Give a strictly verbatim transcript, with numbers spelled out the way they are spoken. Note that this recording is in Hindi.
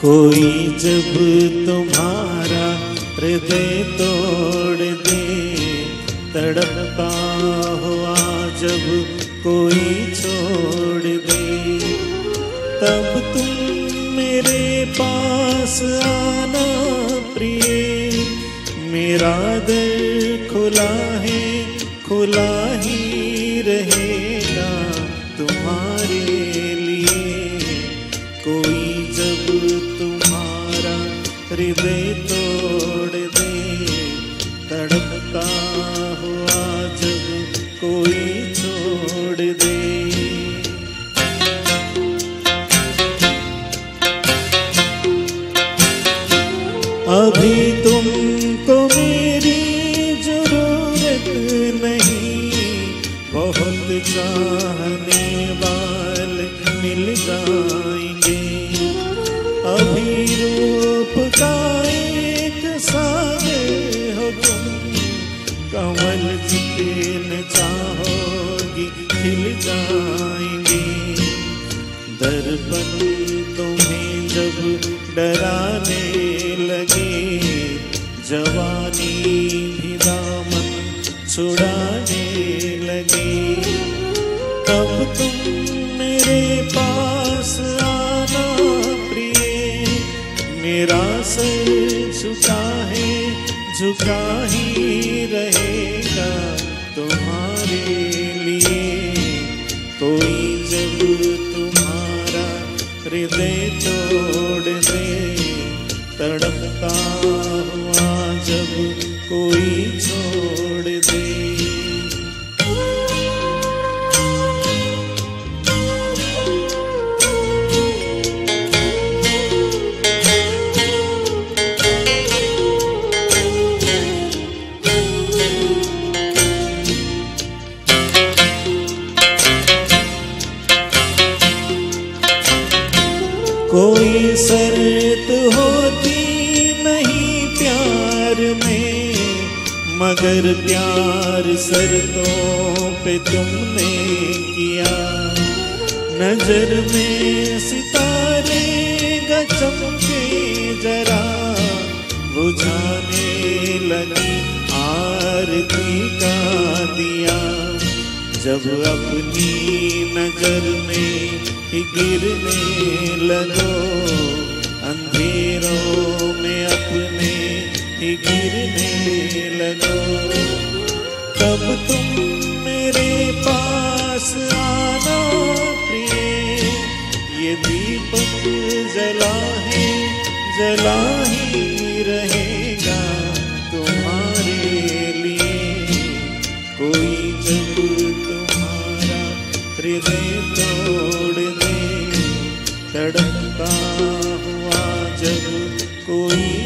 कोई जब तुम्हारा हृदय तोड़ दे, तड़पता हुआ जब कोई छोड़ दे, तब तुम मेरे पास आना प्रिय। मेरा दिल खुला है, खुला ही रहेगा तुम्हारे लिए। कोई जब तुम्हारा हृदय तोड़ दे, तड़पता हुआ जब कोई छोड़ दे। अभी तुमको मेरी जरूरत नहीं, बहुत चाहने वाले मिल जाएंगे। अभी रूप का एक सागर हो तुम, कमल जितने चाहोगी खिल जाएंगे। दर्पण तुम्हें जब डराने लगे, जवानी भी दामन छुड़ाने लगे, तब तुम मेरे पास आना प्रिय। मेरा सर झुका है, झुका ही रहेगा तुम्हारे लिए। कोई जब तुम्हारा हृदय तोड़ दे, तड़पता हुआ जब कोई छोड़ दे। कोई शर्त होती नहीं प्यार में, मगर प्यार शर्तों पे तुमने किया। नजर में सितारे चमके जरा, बुझाने लगी आरती का दिया। जब अपनी नजर में ही गिरने लगो, अंधेरों में अपने ही गिरने लगो, तब तुम मेरे पास आना प्रिय। ये दीपक जला है, जला ही रहेगा तुम्हारे लिए। कोई जब तुम्हारा हृदय तोड़ दे, तड़पता हुआ जब कोई